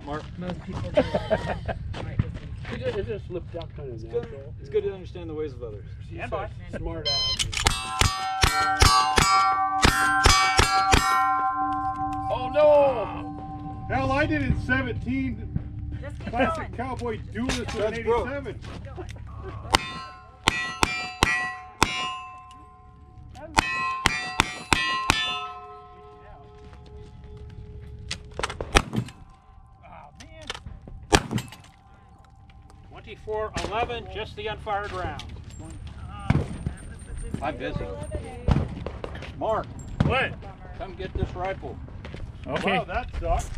Mark. Most people do that. It just slipped out kind of natural. It's good to understand the ways of others. Stand by. Smart ass. Oh no! Hell, I did it in 17. Just keep Classic going. Cowboy duelist in That's broke. 87. Oh, man. 24-11, just the unfired round. I'm busy. Mark, What? come get this rifle. Okay. Wow, that sucks.